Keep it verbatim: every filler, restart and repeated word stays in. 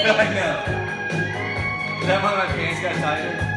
I know. Is that why my pants got tighter?